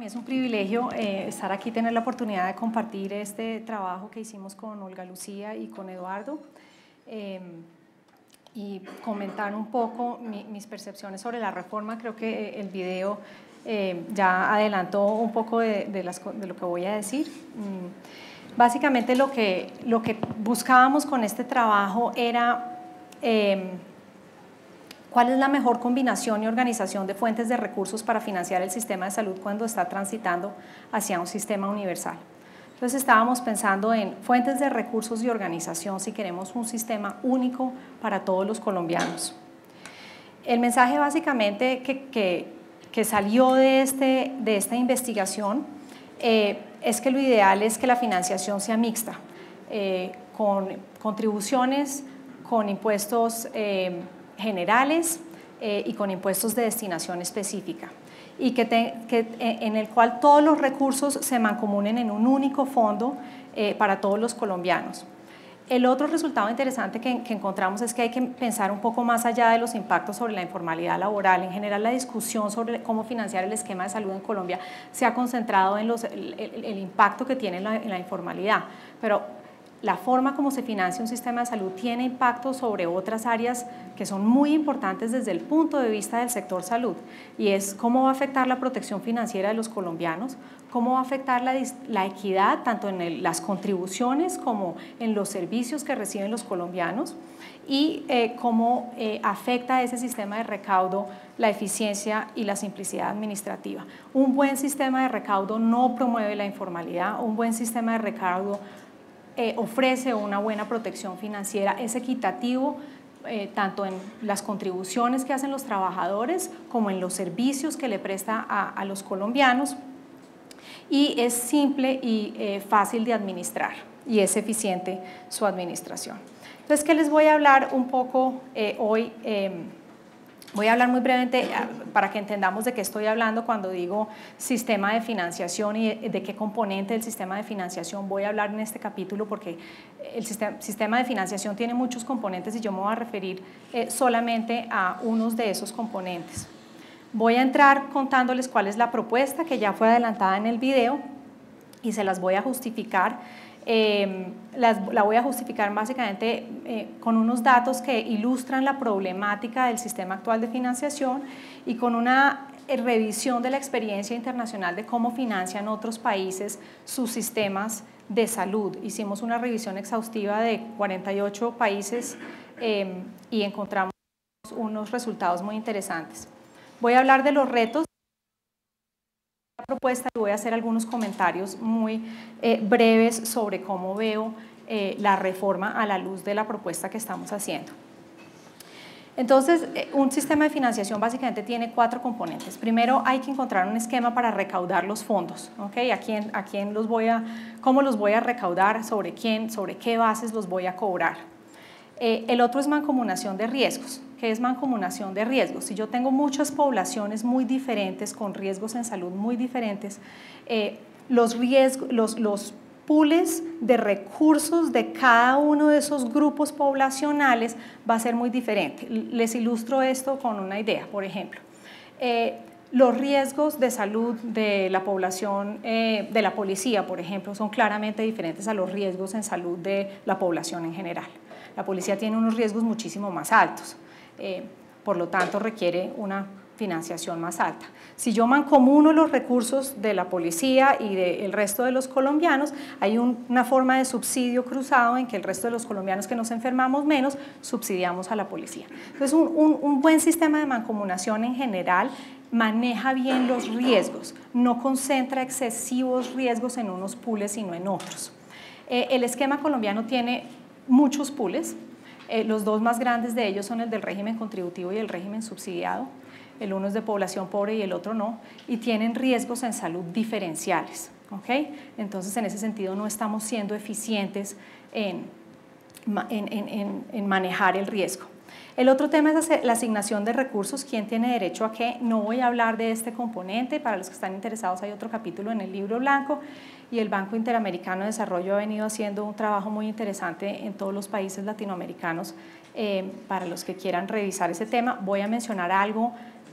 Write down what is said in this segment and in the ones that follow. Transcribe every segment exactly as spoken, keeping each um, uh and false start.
es un privilegio eh, estar aquí, tener la oportunidad de compartir este trabajo que hicimos con Olga Lucía y con Eduardo eh, y comentar un poco mi, mis percepciones sobre la reforma. Creo que el video eh, ya adelantó un poco de, de, las, de lo que voy a decir. Mm, básicamente lo que, lo que buscábamos con este trabajo era eh, ¿cuál es la mejor combinación y organización de fuentes de recursos para financiar el sistema de salud cuando está transitando hacia un sistema universal? Entonces estábamos pensando en fuentes de recursos y organización si queremos un sistema único para todos los colombianos. El mensaje básicamente que, que, que salió de, este, de esta investigación eh, es que lo ideal es que la financiación sea mixta, eh, con contribuciones, con impuestos eh, generales eh, y con impuestos de destinación específica, y que, te, que en el cual todos los recursos se mancomunen en un único fondo eh, para todos los colombianos. El otro resultado interesante que, que encontramos es que hay que pensar un poco más allá de los impactos sobre la informalidad laboral. En general, la discusión sobre cómo financiar el esquema de salud en Colombia se ha concentrado en los, el, el, el impacto que tiene en la, en la informalidad, pero la forma como se financia un sistema de salud tiene impacto sobre otras áreas que son muy importantes desde el punto de vista del sector salud, y es cómo va a afectar la protección financiera de los colombianos, cómo va a afectar la, la equidad tanto en el, las contribuciones como en los servicios que reciben los colombianos, y eh, cómo eh, afecta ese sistema de recaudo la eficiencia y la simplicidad administrativa. Un buen sistema de recaudo no promueve la informalidad, un buen sistema de recaudo Eh, ofrece una buena protección financiera, es equitativo eh, tanto en las contribuciones que hacen los trabajadores como en los servicios que le presta a, a los colombianos, y es simple y eh, fácil de administrar, y es eficiente su administración. Entonces, ¿qué les voy a hablar un poco eh, hoy? Eh, Voy a hablar muy brevemente para que entendamos de qué estoy hablando cuando digo sistema de financiación y de qué componente del sistema de financiación voy a hablar en este capítulo, porque el sistema, sistema de financiación tiene muchos componentes y yo me voy a referir eh, solamente a unos de esos componentes. Voy a entrar contándoles cuál es la propuesta que ya fue adelantada en el video y se las voy a justificar. Eh, las, la voy a justificar básicamente eh, con unos datos que ilustran la problemática del sistema actual de financiación y con una eh, revisión de la experiencia internacional de cómo financian otros países sus sistemas de salud. Hicimos una revisión exhaustiva de cuarenta y ocho países eh, y encontramos unos resultados muy interesantes. Voy a hablar de los retos propuesta y voy a hacer algunos comentarios muy eh, breves sobre cómo veo eh, la reforma a la luz de la propuesta que estamos haciendo. Entonces, eh, un sistema de financiación básicamente tiene cuatro componentes. Primero, hay que encontrar un esquema para recaudar los fondos, ¿okay? ¿A quién, a quién los voy a, cómo los voy a recaudar, sobre quién, sobre qué bases los voy a cobrar. Eh, el otro es mancomunación de riesgos. ¿Qué es mancomunación de riesgos? Si yo tengo muchas poblaciones muy diferentes, con riesgos en salud muy diferentes, eh, los, riesgos, los, los pools de recursos de cada uno de esos grupos poblacionales va a ser muy diferente. Les ilustro esto con una idea, por ejemplo. Eh, Los riesgos de salud de la población, eh, de la policía, por ejemplo, son claramente diferentes a los riesgos en salud de la población en general. La policía tiene unos riesgos muchísimo más altos, eh, por lo tanto requiere una financiación más alta. Si yo mancomuno los recursos de la policía y del resto de los colombianos, hay un, una forma de subsidio cruzado en que el resto de los colombianos que nos enfermamos menos, subsidiamos a la policía. Entonces, un, un, un buen sistema de mancomunación en general maneja bien los riesgos, no concentra excesivos riesgos en unos pools sino en otros. Eh, el esquema colombiano tiene muchos pools, eh, los dos más grandes de ellos son el del régimen contributivo y el régimen subsidiado. El uno es de población pobre y el otro no, y tienen riesgos en salud diferenciales, ¿okay? Entonces, en ese sentido no estamos siendo eficientes en, en, en, en manejar el riesgo. El otro tema es la asignación de recursos, quién tiene derecho a qué. No voy a hablar de este componente, para los que están interesados hay otro capítulo en el libro blanco, y el Banco Interamericano de Desarrollo ha venido haciendo un trabajo muy interesante en todos los países latinoamericanos eh, para los que quieran revisar ese tema. Voy a mencionar algo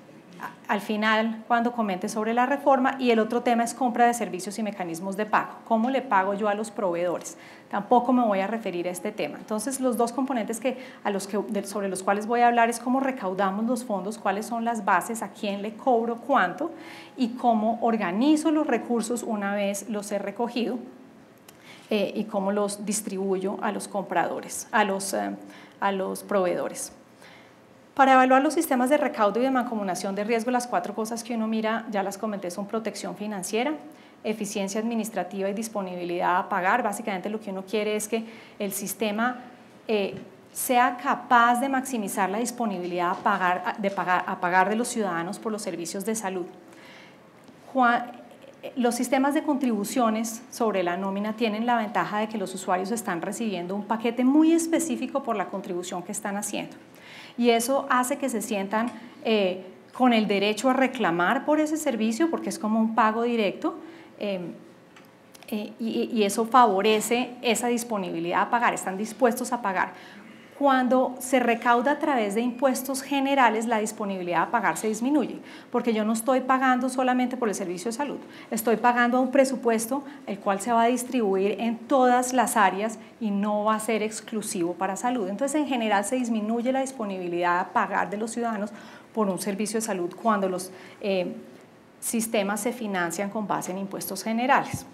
al final cuando comente sobre la reforma, y el otro tema es compra de servicios y mecanismos de pago. ¿Cómo le pago yo a los proveedores? Tampoco me voy a referir a este tema. Entonces, los dos componentes que, a los que, sobre los cuales voy a hablar es cómo recaudamos los fondos, cuáles son las bases, a quién le cobro cuánto y cómo organizo los recursos una vez los he recogido eh, y cómo los distribuyo a los compradores, a los, eh, a los proveedores. Para evaluar los sistemas de recaudo y de mancomunación de riesgo, las cuatro cosas que uno mira, ya las comenté, son protección financiera, eficiencia administrativa y disponibilidad a pagar. Básicamente lo que uno quiere es que el sistema eh, sea capaz de maximizar la disponibilidad a pagar, de pagar, a pagar de los ciudadanos por los servicios de salud. Juan, los sistemas de contribuciones sobre la nómina tienen la ventaja de que los usuarios están recibiendo un paquete muy específico por la contribución que están haciendo. Y eso hace que se sientan eh, con el derecho a reclamar por ese servicio, porque es como un pago directo, eh, eh, y, y eso favorece esa disponibilidad a pagar, están dispuestos a pagar. Cuando se recauda a través de impuestos generales, la disponibilidad a pagar se disminuye, porque yo no estoy pagando solamente por el servicio de salud, estoy pagando a un presupuesto el cual se va a distribuir en todas las áreas y no va a ser exclusivo para salud. Entonces, en general, se disminuye la disponibilidad a pagar de los ciudadanos por un servicio de salud cuando los eh, sistemas se financian con base en impuestos generales.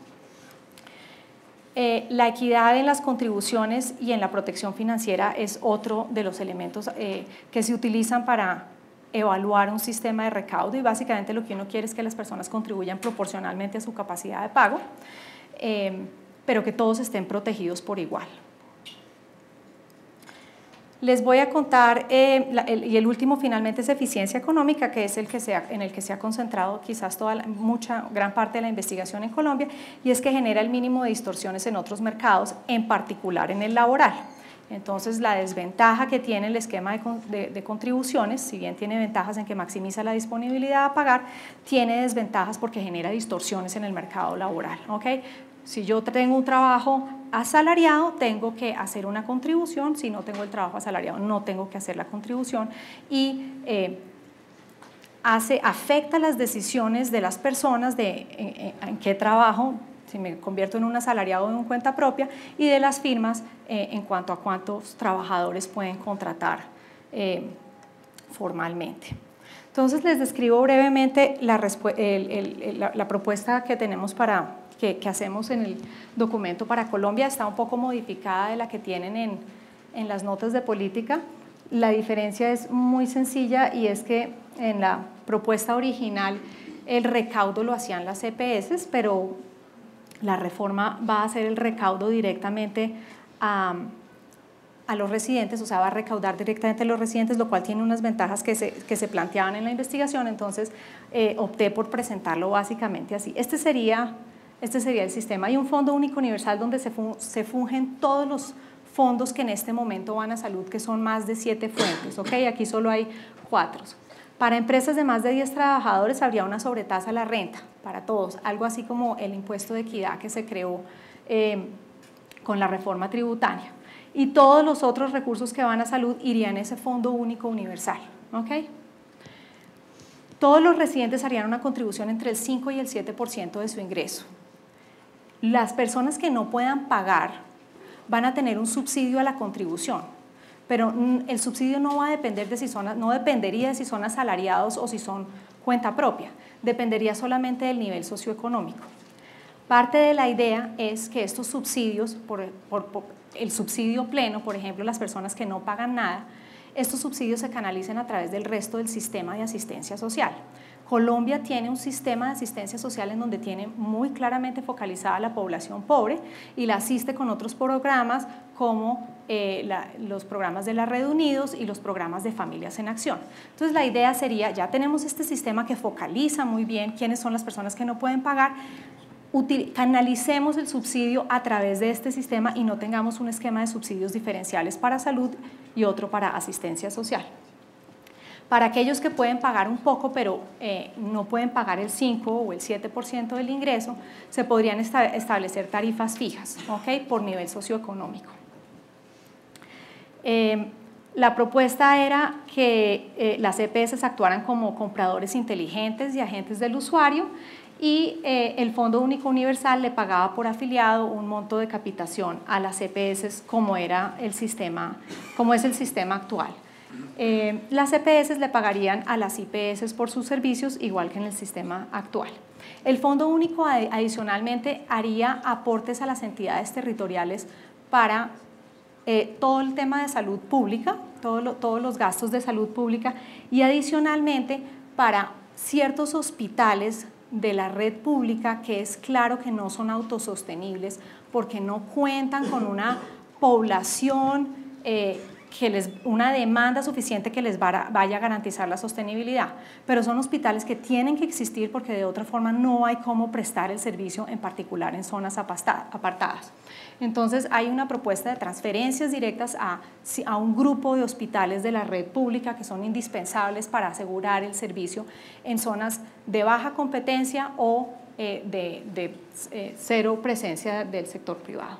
Eh, la equidad en las contribuciones y en la protección financiera es otro de los elementos eh, que se utilizan para evaluar un sistema de recaudo, y básicamente lo que uno quiere es que las personas contribuyan proporcionalmente a su capacidad de pago, eh, pero que todos estén protegidos por igual. Les voy a contar, eh, la, el, y el último finalmente es eficiencia económica, que es el que se ha, en el que se ha concentrado quizás toda la, mucha, gran parte de la investigación en Colombia, y es que genera el mínimo de distorsiones en otros mercados, en particular en el laboral. Entonces, la desventaja que tiene el esquema de, de, de contribuciones, si bien tiene ventajas en que maximiza la disponibilidad a pagar, tiene desventajas porque genera distorsiones en el mercado laboral, ¿ok? Si yo tengo un trabajo asalariado, tengo que hacer una contribución. Si no tengo el trabajo asalariado, no tengo que hacer la contribución, y eh, hace, afecta las decisiones de las personas de en, en, en qué trabajo, si me convierto en un asalariado o en una cuenta propia, y de las firmas eh, en cuanto a cuántos trabajadores pueden contratar eh, formalmente. Entonces, les describo brevemente la, el, el, la, la propuesta que tenemos para... Que, que hacemos en el documento para Colombia. Está un poco modificada de la que tienen en, en las notas de política. La diferencia es muy sencilla, y es que en la propuesta original el recaudo lo hacían las E P S, pero la reforma va a hacer el recaudo directamente a, a los residentes, o sea, va a recaudar directamente a los residentes, lo cual tiene unas ventajas que se, que se planteaban en la investigación. Entonces eh, opté por presentarlo básicamente así. Este sería... Este sería el sistema. Hay un fondo único universal donde se, fun se fungen todos los fondos que en este momento van a salud, que son más de siete fuentes, ¿ok? Aquí solo hay cuatro. Para empresas de más de diez trabajadores habría una sobretasa a la renta, para todos, algo así como el impuesto de equidad que se creó eh, con la reforma tributaria. Y todos los otros recursos que van a salud irían en ese fondo único universal, ¿ok? Todos los residentes harían una contribución entre el cinco y el siete por ciento de su ingreso. Las personas que no puedan pagar van a tener un subsidio a la contribución, pero el subsidio no va a depender de si son, no dependería de si son asalariados o si son cuenta propia, dependería solamente del nivel socioeconómico. Parte de la idea es que estos subsidios, por, por, por el subsidio pleno, por ejemplo, las personas que no pagan nada, estos subsidios se canalicen a través del resto del sistema de asistencia social. Colombia tiene un sistema de asistencia social en donde tiene muy claramente focalizada a la población pobre y la asiste con otros programas como eh, la, los programas de la Red Unidos y los programas de Familias en Acción. Entonces, la idea sería, ya tenemos este sistema que focaliza muy bien quiénes son las personas que no pueden pagar, Util, canalicemos el subsidio a través de este sistema y no tengamos un esquema de subsidios diferenciales para salud y otro para asistencia social. Para aquellos que pueden pagar un poco, pero eh, no pueden pagar el cinco o el siete por ciento del ingreso, se podrían esta, establecer tarifas fijas, ¿okay? Por nivel socioeconómico. Eh, La propuesta era que eh, las E P S actuaran como compradores inteligentes y agentes del usuario, y eh, el Fondo Único Universal le pagaba por afiliado un monto de capitación a las E P S como, era el sistema, como es el sistema actual. Eh, las E P S le pagarían a las I P S por sus servicios igual que en el sistema actual. El Fondo Único adicionalmente haría aportes a las entidades territoriales para eh, todo el tema de salud pública, todo lo, todos los gastos de salud pública, y adicionalmente para ciertos hospitales de la red pública que es claro que no son autosostenibles porque no cuentan con una población, eh, que les, una demanda suficiente que les vaya a garantizar la sostenibilidad, pero son hospitales que tienen que existir porque de otra forma no hay cómo prestar el servicio, en particular en zonas apartadas. Entonces hay una propuesta de transferencias directas a, a un grupo de hospitales de la red pública que son indispensables para asegurar el servicio en zonas de baja competencia o eh, de, de eh, cero presencia del sector privado.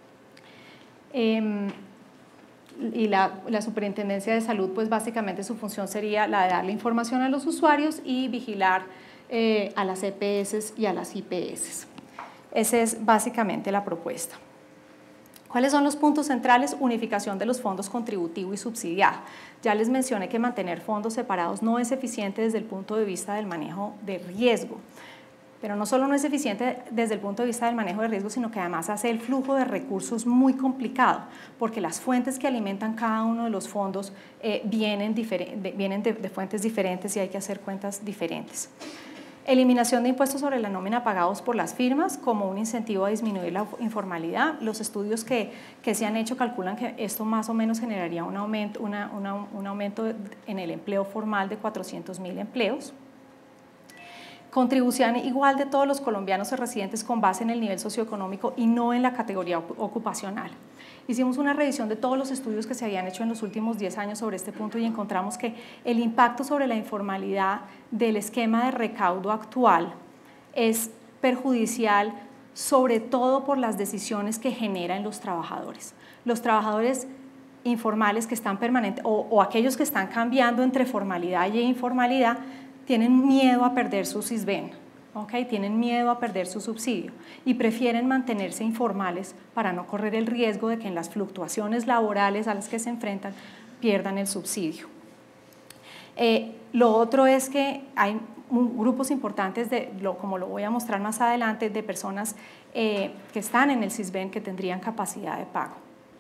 Eh, y la, la Superintendencia de Salud, pues básicamente su función sería la de darle información a los usuarios y vigilar eh, a las E P S y a las I P S. Esa es básicamente la propuesta. ¿Cuáles son los puntos centrales? Unificación de los fondos contributivo y subsidiado. Ya les mencioné que mantener fondos separados no es eficiente desde el punto de vista del manejo de riesgo. Pero no solo no es eficiente desde el punto de vista del manejo de riesgo, sino que además hace el flujo de recursos muy complicado, porque las fuentes que alimentan cada uno de los fondos eh, vienen, de, vienen de, de fuentes diferentes y hay que hacer cuentas diferentes. Eliminación de impuestos sobre la nómina pagados por las firmas como un incentivo a disminuir la informalidad. Los estudios que, que se han hecho calculan que esto más o menos generaría un aumento, una, una, un aumento en el empleo formal de cuatrocientos mil empleos. Contribución igual de todos los colombianos residentes con base en el nivel socioeconómico y no en la categoría ocupacional. Hicimos una revisión de todos los estudios que se habían hecho en los últimos diez años sobre este punto y encontramos que el impacto sobre la informalidad del esquema de recaudo actual es perjudicial, sobre todo por las decisiones que genera en los trabajadores. Los trabajadores informales que están permanentes o, o aquellos que están cambiando entre formalidad e informalidad tienen miedo a perder su SISBEN, ¿okay? Tienen miedo a perder su subsidio y prefieren mantenerse informales para no correr el riesgo de que en las fluctuaciones laborales a las que se enfrentan pierdan el subsidio. Eh, lo otro es que hay un, grupos importantes, de, lo, como lo voy a mostrar más adelante, de personas eh, que están en el SISBEN que tendrían capacidad de pago.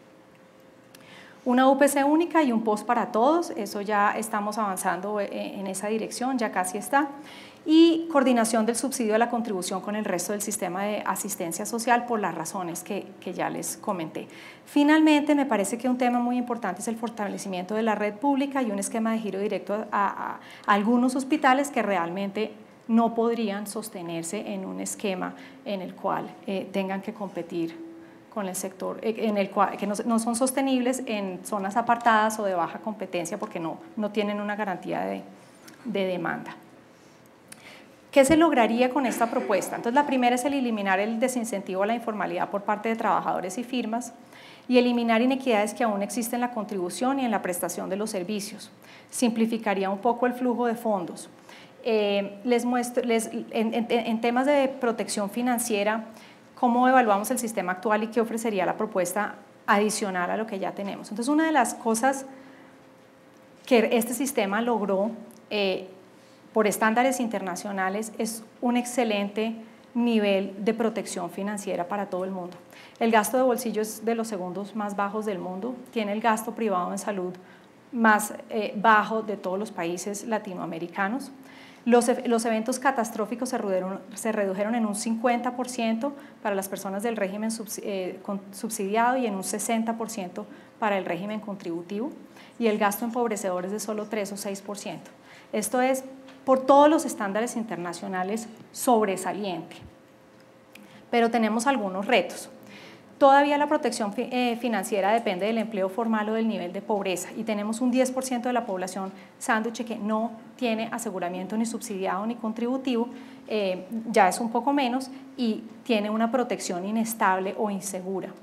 Una U P C única y un P O S para todos, eso ya estamos avanzando en esa dirección, ya casi está. Y coordinación del subsidio de la contribución con el resto del sistema de asistencia social por las razones que, que ya les comenté. Finalmente, me parece que un tema muy importante es el fortalecimiento de la red pública y un esquema de giro directo a, a, a algunos hospitales que realmente no podrían sostenerse en un esquema en el cual eh, tengan que competir con el sector, en el cual, que no, no son sostenibles en zonas apartadas o de baja competencia porque no, no tienen una garantía de, de demanda. ¿Qué se lograría con esta propuesta? Entonces, la primera es el eliminar el desincentivo a la informalidad por parte de trabajadores y firmas y eliminar inequidades que aún existen en la contribución y en la prestación de los servicios. Simplificaría un poco el flujo de fondos. Eh, les muestro, les, en, en, en temas de protección financiera, cómo evaluamos el sistema actual y qué ofrecería la propuesta adicional a lo que ya tenemos. Entonces, una de las cosas que este sistema logró eh, por estándares internacionales es un excelente nivel de protección financiera para todo el mundo. El gasto de bolsillo es de los segundos más bajos del mundo, tiene el gasto privado en salud más eh, bajo de todos los países latinoamericanos. Los, los eventos catastróficos se redujeron, se redujeron en un cincuenta por ciento para las personas del régimen subs, eh, con, subsidiado y en un sesenta por ciento para el régimen contributivo, y el gasto empobrecedor es de solo tres o seis por ciento. Esto es, por todos los estándares internacionales, sobresaliente. Pero tenemos algunos retos. Todavía la protección eh, financiera depende del empleo formal o del nivel de pobreza y tenemos un diez por ciento de la población sándwich que no tiene aseguramiento ni subsidiado ni contributivo, eh, ya es un poco menos y tiene una protección inestable o insegura.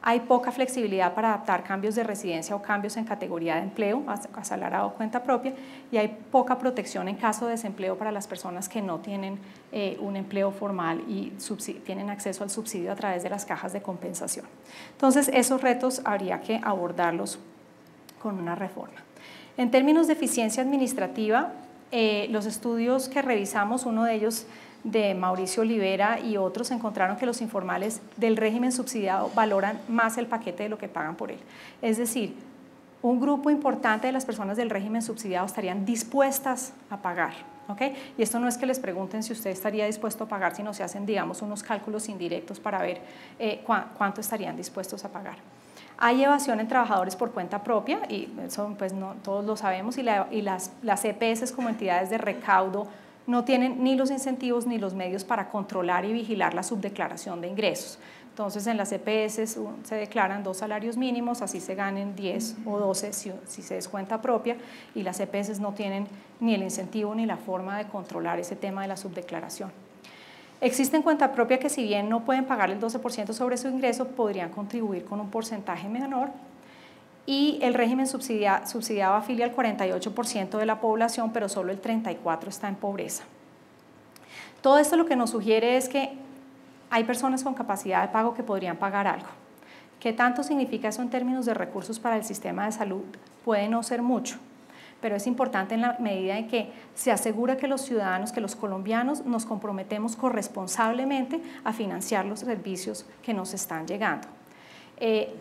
Hay poca flexibilidad para adaptar cambios de residencia o cambios en categoría de empleo, asalariado o cuenta propia, y hay poca protección en caso de desempleo para las personas que no tienen eh, un empleo formal y tienen acceso al subsidio a través de las cajas de compensación. Entonces, esos retos habría que abordarlos con una reforma. En términos de eficiencia administrativa, eh, los estudios que revisamos, uno de ellos de Mauricio Olivera y otros, encontraron que los informales del régimen subsidiado valoran más el paquete de lo que pagan por él. Es decir, un grupo importante de las personas del régimen subsidiado estarían dispuestas a pagar, ¿ok? Y esto no es que les pregunten si usted estaría dispuesto a pagar, sino se hacen, digamos, unos cálculos indirectos para ver eh, cu cuánto estarían dispuestos a pagar. Hay evasión en trabajadores por cuenta propia, y eso pues no, todos lo sabemos, y, la, y las, las E P S como entidades de recaudo no tienen ni los incentivos ni los medios para controlar y vigilar la subdeclaración de ingresos. Entonces, en las E P S se declaran dos salarios mínimos, así se ganen diez o doce si, si se es cuenta propia, y las E P S no tienen ni el incentivo ni la forma de controlar ese tema de la subdeclaración. Existen cuenta propia que, si bien no pueden pagar el doce por ciento sobre su ingreso, podrían contribuir con un porcentaje menor, y el régimen subsidiado, subsidiado afilia al cuarenta y ocho por ciento de la población, pero solo el treinta y cuatro por ciento está en pobreza. Todo esto lo que nos sugiere es que hay personas con capacidad de pago que podrían pagar algo. ¿Qué tanto significa eso en términos de recursos para el sistema de salud? Puede no ser mucho, pero es importante en la medida en que se asegura que los ciudadanos, que los colombianos nos comprometemos corresponsablemente a financiar los servicios que nos están llegando. Eh,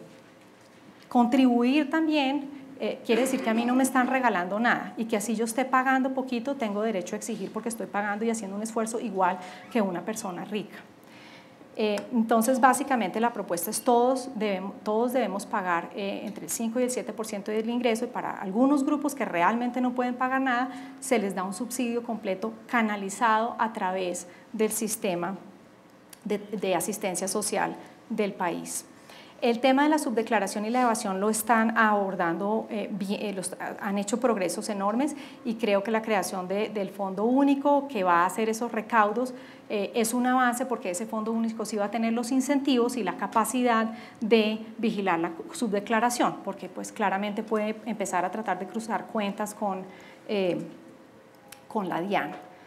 Contribuir también eh, quiere decir que a mí no me están regalando nada, y que así yo esté pagando poquito, tengo derecho a exigir porque estoy pagando y haciendo un esfuerzo igual que una persona rica. Eh, entonces, básicamente la propuesta es todos debemos, todos debemos pagar eh, entre el cinco y el siete por ciento del ingreso, y para algunos grupos que realmente no pueden pagar nada, se les da un subsidio completo canalizado a través del sistema de, de asistencia social del país. El tema de la subdeclaración y la evasión lo están abordando, eh, bien, eh, los, han hecho progresos enormes, y creo que la creación de, del Fondo Único que va a hacer esos recaudos eh, es un avance, porque ese Fondo Único sí va a tener los incentivos y la capacidad de vigilar la subdeclaración, porque pues claramente puede empezar a tratar de cruzar cuentas con, eh, con la DIAN.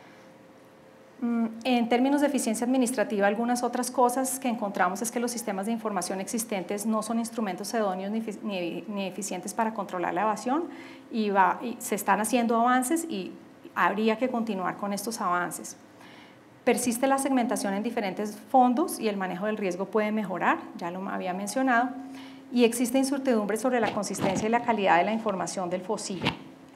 En términos de eficiencia administrativa, algunas otras cosas que encontramos es que los sistemas de información existentes no son instrumentos idóneos ni, ni, ni eficientes para controlar la evasión, y, va, y se están haciendo avances y habría que continuar con estos avances. Persiste la segmentación en diferentes fondos y el manejo del riesgo puede mejorar, ya lo había mencionado, y existe incertidumbre sobre la consistencia y la calidad de la información del FOSIGA.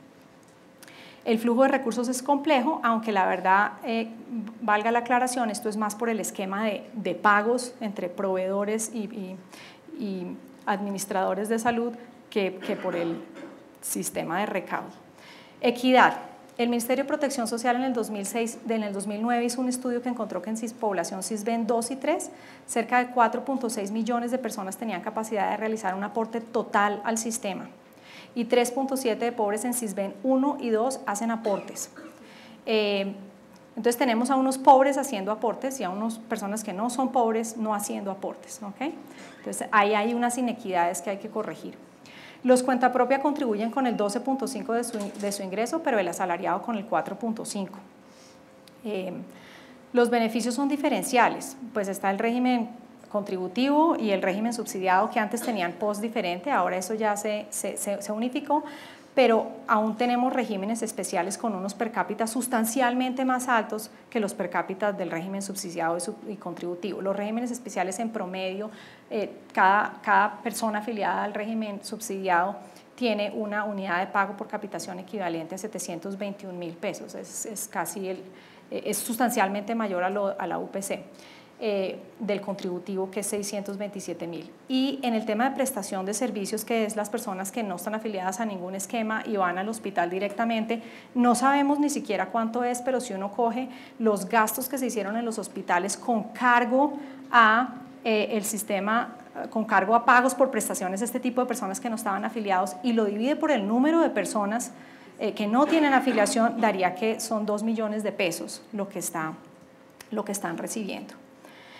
El flujo de recursos es complejo, aunque la verdad, eh, valga la aclaración, esto es más por el esquema de, de pagos entre proveedores y, y, y administradores de salud que, que por el sistema de recaudo. Equidad. El Ministerio de Protección Social en el, dos mil seis, en el dos mil nueve hizo un estudio que encontró que en población SISBEN dos y tres, cerca de cuatro punto seis millones de personas tenían capacidad de realizar un aporte total al sistema, y tres punto siete de pobres en SISBEN uno y dos hacen aportes. Eh, entonces tenemos a unos pobres haciendo aportes y a unas personas que no son pobres no haciendo aportes, ¿okay? Entonces ahí hay unas inequidades que hay que corregir. Los cuenta propia contribuyen con el doce punto cinco de su, de su ingreso, pero el asalariado con el cuatro punto cinco. Eh, los beneficios son diferenciales, pues está el régimen contributivo y el régimen subsidiado, que antes tenían post diferente, ahora eso ya se, se, se unificó, pero aún tenemos regímenes especiales con unos per cápita sustancialmente más altos que los per cápita del régimen subsidiado y, sub, y contributivo. Los regímenes especiales en promedio, eh, cada, cada persona afiliada al régimen subsidiado tiene una unidad de pago por capitación equivalente a setecientos veintiún mil pesos, es, es casi el, es sustancialmente mayor a, lo, a la U P C. Eh, del contributivo, que es seiscientos veintisiete mil. Y en el tema de prestación de servicios, que es las personas que no están afiliadas a ningún esquema y van al hospital directamente, no sabemos ni siquiera cuánto es, pero si uno coge los gastos que se hicieron en los hospitales con cargo a eh, el sistema, con cargo a pagos por prestaciones de este tipo de personas que no estaban afiliados, y lo divide por el número de personas eh, que no tienen afiliación, daría que son dos millones de pesos lo que, está, lo que están recibiendo.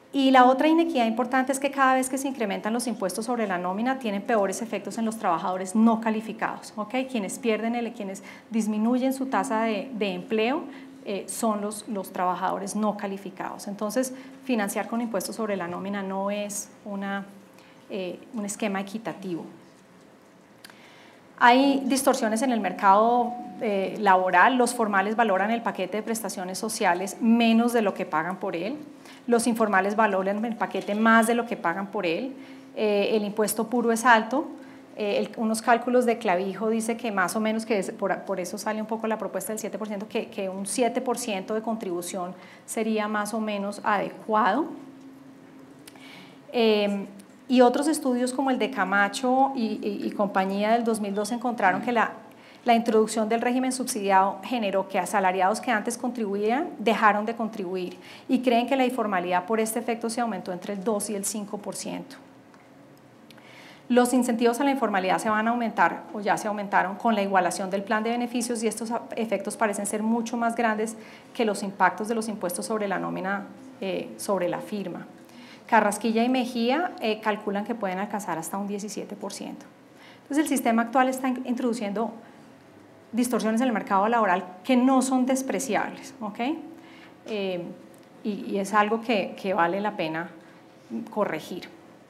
Y la otra inequidad importante es que cada vez que se incrementan los impuestos sobre la nómina tienen peores efectos en los trabajadores no calificados, ¿okay? Quienes pierden, el, quienes disminuyen su tasa de, de empleo eh, son los, los trabajadores no calificados. Entonces, financiar con impuestos sobre la nómina no es una, eh, un esquema equitativo. Hay distorsiones en el mercado eh, laboral. Los formales valoran el paquete de prestaciones sociales menos de lo que pagan por él. Los informales valoran el paquete más de lo que pagan por él. Eh, el impuesto puro es alto. Eh, el, unos cálculos de Clavijo dice que más o menos, que es, por, por eso sale un poco la propuesta del siete por ciento, que, que un siete por ciento de contribución sería más o menos adecuado. Eh, Y otros estudios como el de Camacho y, y, y compañía del dos mil dos encontraron que la, la introducción del régimen subsidiado generó que asalariados que antes contribuían dejaron de contribuir y creen que la informalidad por este efecto se aumentó entre el dos y el cinco por ciento. Los incentivos a la informalidad se van a aumentar o ya se aumentaron con la igualación del plan de beneficios y estos efectos parecen ser mucho más grandes que los impactos de los impuestos sobre la nómina eh, sobre la firma. Carrasquilla y Mejía eh, calculan que pueden alcanzar hasta un diecisiete por ciento. Entonces el sistema actual está introduciendo distorsiones en el mercado laboral que no son despreciables, ¿ok? Eh, y, y es algo que, que vale la pena corregir.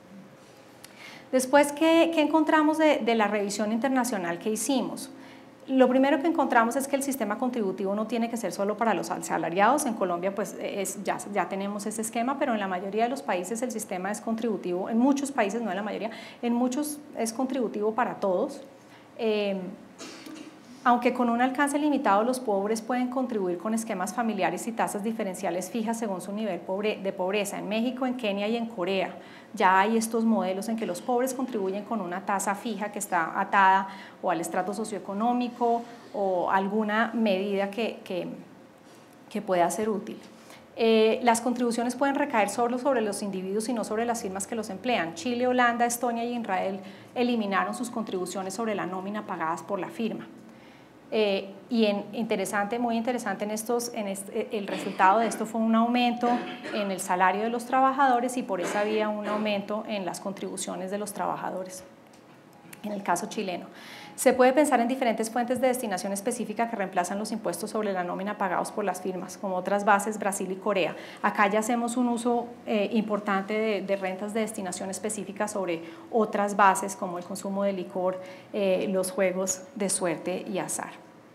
Después, ¿qué, qué encontramos de, de la revisión internacional que hicimos? Lo primero que encontramos es que el sistema contributivo no tiene que ser solo para los asalariados. En Colombia pues es, ya, ya tenemos ese esquema, pero en la mayoría de los países el sistema es contributivo, en muchos países, no en la mayoría, en muchos es contributivo para todos. Eh, aunque con un alcance limitado, los pobres pueden contribuir con esquemas familiares y tasas diferenciales fijas según su nivel de pobreza. En México, en Kenia y en Corea ya hay estos modelos en que los pobres contribuyen con una tasa fija que está atada o al estrato socioeconómico o alguna medida que, que, que pueda ser útil. Eh, las contribuciones pueden recaer solo sobre los individuos y no sobre las firmas que los emplean. Chile, Holanda, Estonia y Israel eliminaron sus contribuciones sobre la nómina pagadas por la firma. Eh, y en, interesante, muy interesante en estos, en este, el resultado de esto fue un aumento en el salario de los trabajadores y por esa vía un aumento en las contribuciones de los trabajadores, en el caso chileno. Se puede pensar en diferentes fuentes de destinación específica que reemplazan los impuestos sobre la nómina pagados por las firmas, como otras bases, Brasil y Corea. Acá ya hacemos un uso eh, importante de, de rentas de destinación específica sobre otras bases, como el consumo de licor, eh, los juegos de suerte y azar.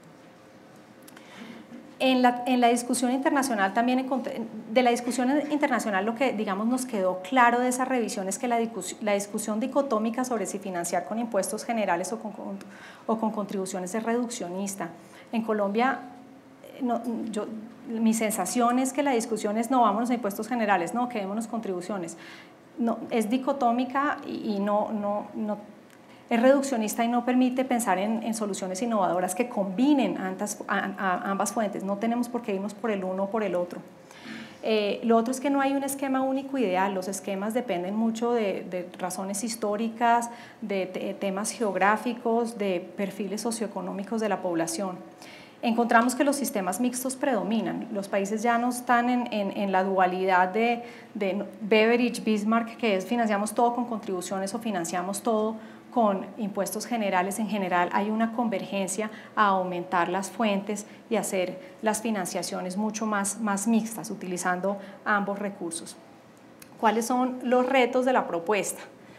En la, en la discusión internacional también encontré, de la discusión internacional lo que digamos nos quedó claro de esa revisión es que la, discus, la discusión dicotómica sobre si financiar con impuestos generales o con, con, o con contribuciones es reduccionista. En Colombia, no, yo, mi sensación es que la discusión es no, vámonos a impuestos generales, no, quedémonos contribuciones. No, es dicotómica y, y no, no, no es reduccionista y no permite pensar en, en soluciones innovadoras que combinen ambas, a, a, ambas fuentes. No tenemos por qué irnos por el uno o por el otro. Eh, lo otro es que no hay un esquema único ideal. Los esquemas dependen mucho de, de razones históricas, de te, temas geográficos, de perfiles socioeconómicos de la población. Encontramos que los sistemas mixtos predominan. Los países ya no están en, en, en la dualidad de, de Beveridge, Bismarck, que es financiamos todo con contribuciones o financiamos todo con impuestos generales. En general hay una convergencia a aumentar las fuentes y hacer las financiaciones mucho más, más mixtas, utilizando ambos recursos. ¿Cuáles son los retos de la propuesta?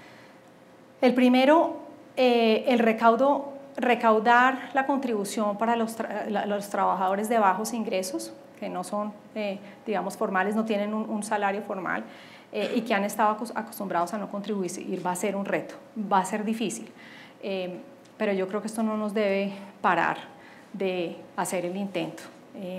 El primero, eh, el recaudo, recaudar la contribución para los, tra los trabajadores de bajos ingresos, que no son, eh, digamos, formales, no tienen un, un salario formal, Eh, y que han estado acostumbrados a no contribuir, va a ser un reto, va a ser difícil, eh, pero yo creo que esto no nos debe parar de hacer el intento. Eh,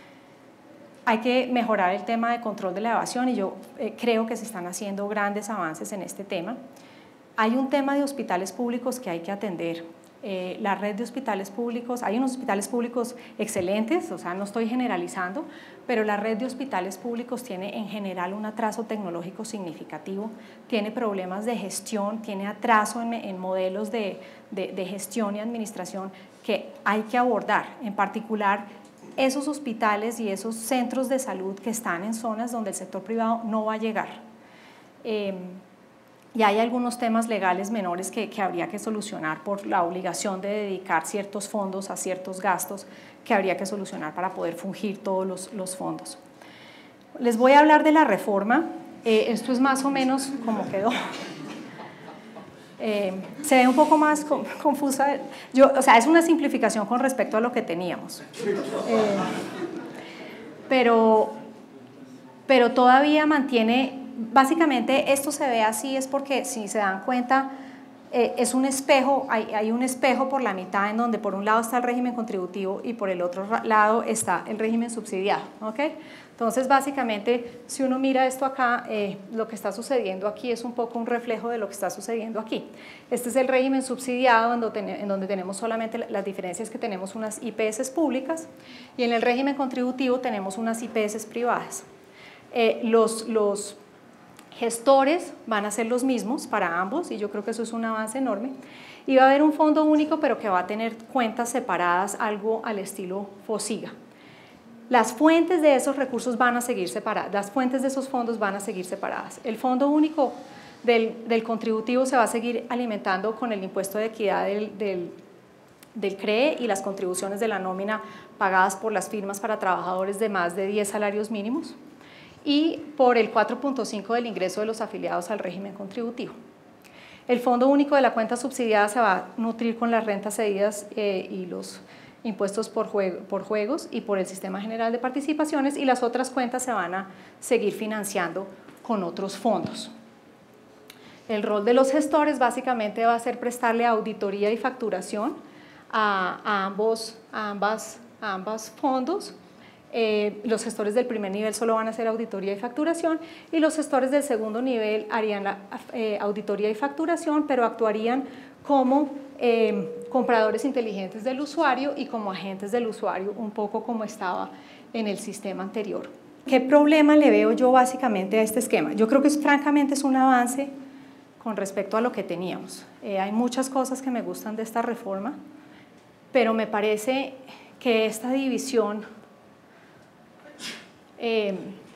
hay que mejorar el tema de control de la evasión y yo eh, creo que se están haciendo grandes avances en este tema. Hay un tema de hospitales públicos que hay que atender. Eh, la red de hospitales públicos, hay unos hospitales públicos excelentes, o sea, no estoy generalizando, pero la red de hospitales públicos tiene en general un atraso tecnológico significativo, tiene problemas de gestión, tiene atraso en, en modelos de, de, de gestión y administración que hay que abordar, en particular esos hospitales y esos centros de salud que están en zonas donde el sector privado no va a llegar. Eh, y hay algunos temas legales menores que, que habría que solucionar por la obligación de dedicar ciertos fondos a ciertos gastos que habría que solucionar para poder fungir todos los, los fondos. Les voy a hablar de la reforma. Eh, esto es más o menos como quedó. Eh, se ve un poco más confusa. Yo, o sea, es una simplificación con respecto a lo que teníamos. Eh, pero, pero todavía mantiene, básicamente esto se ve así es porque si se dan cuenta, eh, es un espejo, hay, hay un espejo por la mitad en donde por un lado está el régimen contributivo y por el otro lado está el régimen subsidiado, ¿ok? Entonces, básicamente, si uno mira esto acá, eh, lo que está sucediendo aquí es un poco un reflejo de lo que está sucediendo aquí. Este es el régimen subsidiado en donde, en donde tenemos solamente las diferencias que tenemos unas I P S públicas y en el régimen contributivo tenemos unas I P S privadas. Eh, los, los gestores van a ser los mismos para ambos y yo creo que eso es un avance enorme. Y va a haber un fondo único, pero que va a tener cuentas separadas, algo al estilo FOSIGA. Las fuentes de esos recursos van a seguir separadas, las fuentes de esos fondos van a seguir separadas. El fondo único del, del contributivo se va a seguir alimentando con el impuesto de equidad del, del, del C R E E y las contribuciones de la nómina pagadas por las firmas para trabajadores de más de diez salarios mínimos y por el cuatro punto cinco del ingreso de los afiliados al régimen contributivo. El fondo único de la cuenta subsidiada se va a nutrir con las rentas cedidas eh, y los impuestos por, juego, por juegos y por el Sistema General de Participaciones y las otras cuentas se van a seguir financiando con otros fondos. El rol de los gestores básicamente va a ser prestarle auditoría y facturación a, a, ambos, a, ambas, a ambas fondos. Eh, los gestores del primer nivel solo van a hacer auditoría y facturación y los gestores del segundo nivel harían la eh, auditoría y facturación, pero actuarían como eh, compradores inteligentes del usuario y como agentes del usuario, un poco como estaba en el sistema anterior. ¿Qué problema le veo yo básicamente a este esquema? Yo creo que es, francamente es un avance con respecto a lo que teníamos. Eh, hay muchas cosas que me gustan de esta reforma, pero me parece que esta división eh,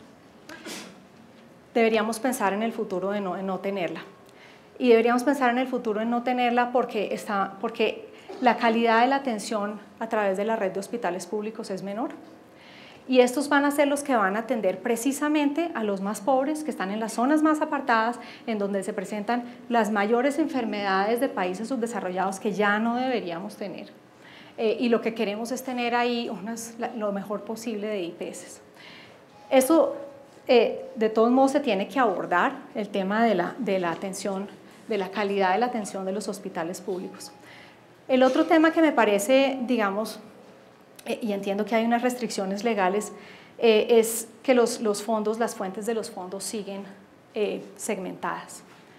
deberíamos pensar en el futuro de no, de no tenerla. Y deberíamos pensar en el futuro en no tenerla porque, está, porque la calidad de la atención a través de la red de hospitales públicos es menor. Y estos van a ser los que van a atender precisamente a los más pobres que están en las zonas más apartadas, en donde se presentan las mayores enfermedades de países subdesarrollados que ya no deberíamos tener. Eh, y lo que queremos es tener ahí unas, lo mejor posible de I P S. Eso, eh, de todos modos, se tiene que abordar el tema de la, de la atención, de la calidad de la atención de los hospitales públicos. El otro tema que me parece, digamos, eh, y entiendo que hay unas restricciones legales, eh, es que los, los fondos, las fuentes de los fondos siguen eh, segmentadas.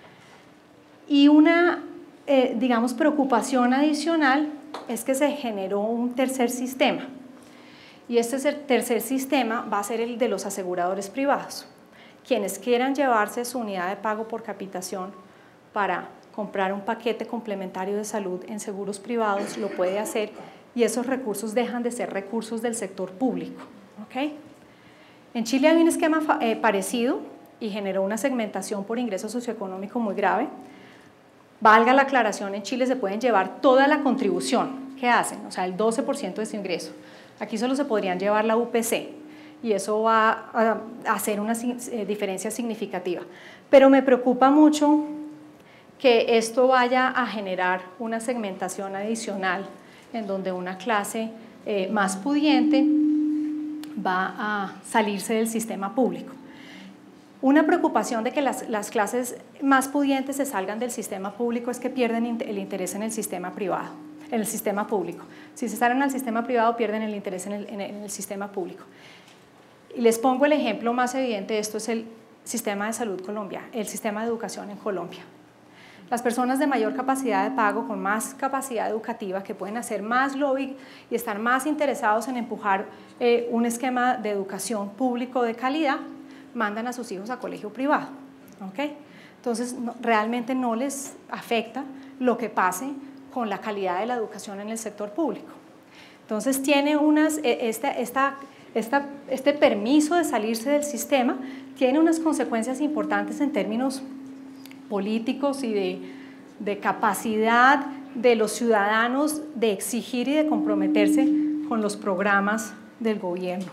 Y una, eh, digamos, preocupación adicional es que se generó un tercer sistema. Y este tercer sistema va a ser el de los aseguradores privados. Quienes quieran llevarse su unidad de pago por capitación para comprar un paquete complementario de salud en seguros privados lo puede hacer y esos recursos dejan de ser recursos del sector público. ¿Okay? En Chile hay un esquema eh, parecido y generó una segmentación por ingreso socioeconómico muy grave. Valga la aclaración, en Chile se pueden llevar toda la contribución que hacen, o sea, el doce por ciento de su ingreso. Aquí solo se podrían llevar la U P C y eso va a hacer una diferencia significativa. Pero me preocupa mucho que esto vaya a generar una segmentación adicional en donde una clase eh, más pudiente va a salirse del sistema público. Una preocupación de que las, las clases más pudientes se salgan del sistema público es que pierden el interés en el sistema privado, en el sistema público. Si se salen al sistema privado pierden el interés en el, en el, en el sistema público. Y les pongo el ejemplo más evidente de esto, es el sistema de salud Colombia, el sistema de educación en Colombia. Las personas de mayor capacidad de pago, con más capacidad educativa, que pueden hacer más lobby y estar más interesados en empujar eh, un esquema de educación público de calidad, mandan a sus hijos a colegio privado. ¿Okay? Entonces, no, realmente no les afecta lo que pase con la calidad de la educación en el sector público. Entonces tiene unas, esta, esta, esta, este permiso de salirse del sistema tiene unas consecuencias importantes en términos políticos y de, de capacidad de los ciudadanos de exigir y de comprometerse con los programas del gobierno.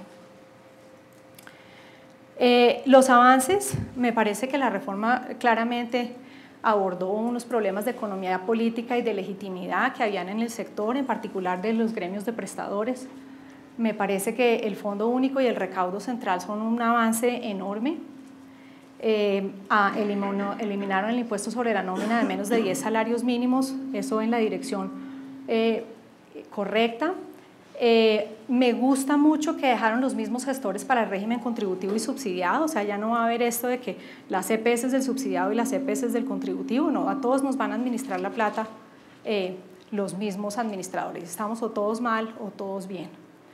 Eh, los avances, me parece que la reforma claramente abordó unos problemas de economía política y de legitimidad que habían en el sector, en particular de los gremios de prestadores. Me parece que el Fondo Único y el recaudo central son un avance enorme. Eh, a, eliminó, eliminaron el impuesto sobre la nómina de menos de diez salarios mínimos, eso en la dirección eh, correcta. Eh, me gusta mucho que dejaron los mismos gestores para el régimen contributivo y subsidiado, o sea, ya no va a haber esto de que las C P S es del subsidiado y las C P S es del contributivo, no, a todos nos van a administrar la plata eh, los mismos administradores, estamos o todos mal o todos bien.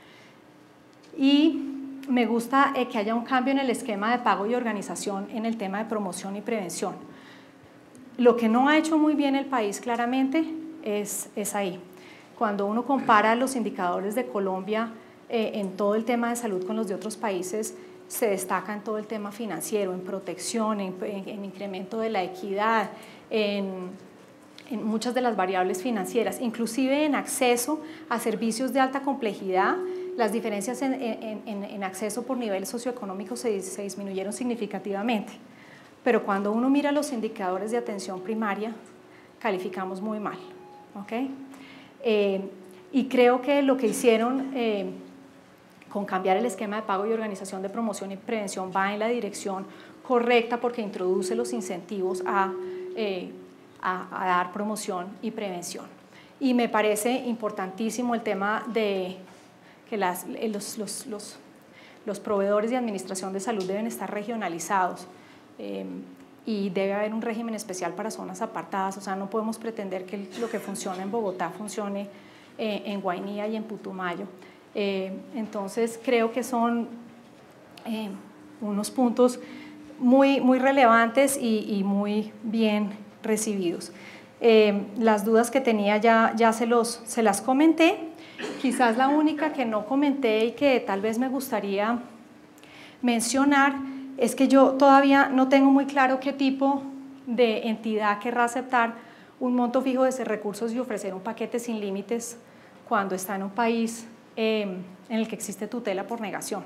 Y me gusta eh, que haya un cambio en el esquema de pago y organización en el tema de promoción y prevención. Lo que no ha hecho muy bien el país claramente es, es ahí. Cuando uno compara los indicadores de Colombia eh, en todo el tema de salud con los de otros países, se destaca en todo el tema financiero, en protección, en, en, en incremento de la equidad, en, en muchas de las variables financieras, inclusive en acceso a servicios de alta complejidad. Las diferencias en, en, en, en acceso por niveles socioeconómicos se, se disminuyeron significativamente, pero cuando uno mira los indicadores de atención primaria, calificamos muy mal, ¿ok? Eh, y creo que lo que hicieron eh, con cambiar el esquema de pago y organización de promoción y prevención va en la dirección correcta porque introduce los incentivos a, eh, a, a dar promoción y prevención. Y me parece importantísimo el tema de que las, los, los, los, los proveedores de administración de salud deben estar regionalizados eh, y debe haber un régimen especial para zonas apartadas, o sea, no podemos pretender que lo que funciona en Bogotá funcione eh, en Guainía y en Putumayo. Eh, entonces, creo que son eh, unos puntos muy, muy relevantes y, y muy bien recibidos. Eh, las dudas que tenía ya, ya se, los, se las comenté. Quizás la única que no comenté y que tal vez me gustaría mencionar es que yo todavía no tengo muy claro qué tipo de entidad querrá aceptar un monto fijo de recursos y ofrecer un paquete sin límites cuando está en un país eh, en el que existe tutela por negación.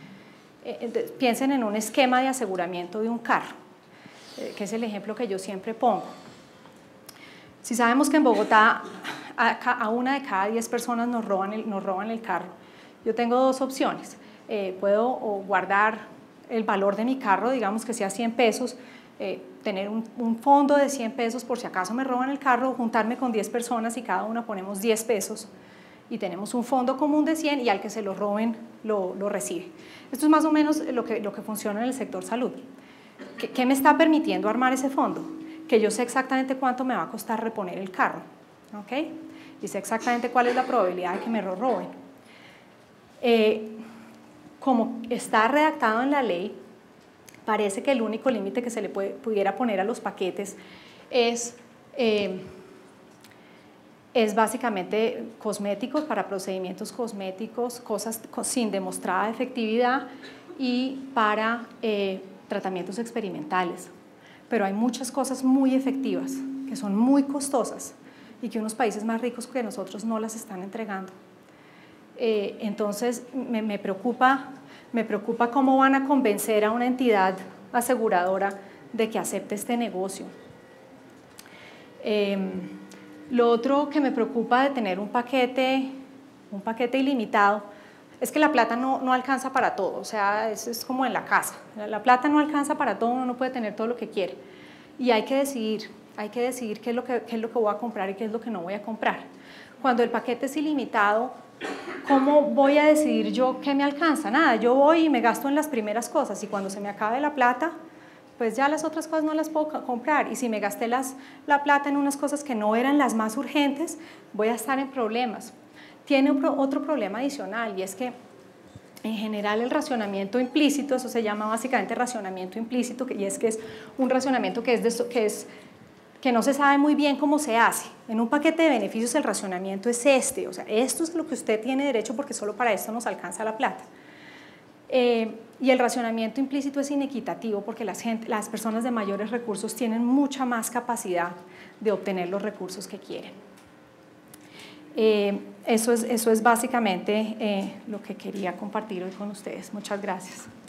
Eh, piensen en un esquema de aseguramiento de un carro, eh, que es el ejemplo que yo siempre pongo. Si sabemos que en Bogotá a, a una de cada diez personas nos roban el, nos roban el carro, yo tengo dos opciones. Eh, puedo o guardar el valor de mi carro, digamos que sea cien pesos, eh, tener un, un fondo de cien pesos por si acaso me roban el carro, juntarme con diez personas y cada una ponemos diez pesos y tenemos un fondo común de cien y al que se lo roben lo, lo recibe. Esto es más o menos lo que, lo que funciona en el sector salud. ¿Qué, qué me está permitiendo armar ese fondo? Que yo sé exactamente cuánto me va a costar reponer el carro, ¿ok? Y sé exactamente cuál es la probabilidad de que me lo roben. Eh, como está redactado en la ley, parece que el único límite que se le puede, pudiera poner a los paquetes es, eh, es básicamente cosméticos, para procedimientos cosméticos, cosas sin demostrada efectividad y para eh, tratamientos experimentales. Pero hay muchas cosas muy efectivas, que son muy costosas y que unos países más ricos que nosotros no las están entregando. Eh, entonces, me, me, preocupa, me preocupa cómo van a convencer a una entidad aseguradora de que acepte este negocio. Eh, lo otro que me preocupa de tener un paquete, un paquete ilimitado es que la plata no, no alcanza para todo, o sea, eso es como en la casa. La plata no alcanza para todo, uno no puede tener todo lo que quiere. Y hay que decidir, hay que decidir qué es lo que, qué es lo que voy a comprar y qué es lo que no voy a comprar. Cuando el paquete es ilimitado, ¿cómo voy a decidir yo qué me alcanza? Nada, yo voy y me gasto en las primeras cosas y cuando se me acabe la plata, pues ya las otras cosas no las puedo comprar. Y si me gasté las, la plata en unas cosas que no eran las más urgentes, voy a estar en problemas. Tiene otro problema adicional y es que en general el racionamiento implícito, eso se llama básicamente racionamiento implícito, y es que es un racionamiento que es, de, que es que no se sabe muy bien cómo se hace. En un paquete de beneficios el racionamiento es este, o sea, esto es lo que usted tiene derecho porque solo para esto nos alcanza la plata. Eh, y el racionamiento implícito es inequitativo porque las, gente, las personas de mayores recursos tienen mucha más capacidad de obtener los recursos que quieren. Eh, eso, es, eso es básicamente eh, lo que quería compartir hoy con ustedes. Muchas gracias.